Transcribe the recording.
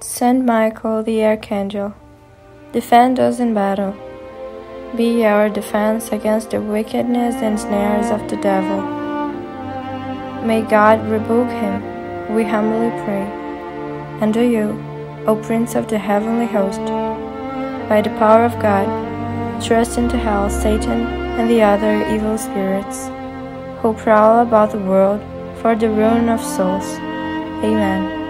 Saint Michael the Archangel, defend us in battle. Be our defense against the wickedness and snares of the devil. May God rebuke him, we humbly pray. And do you, O Prince of the heavenly host, by the power of God, thrust into hell Satan and the other evil spirits, who prowl about the world for the ruin of souls. Amen.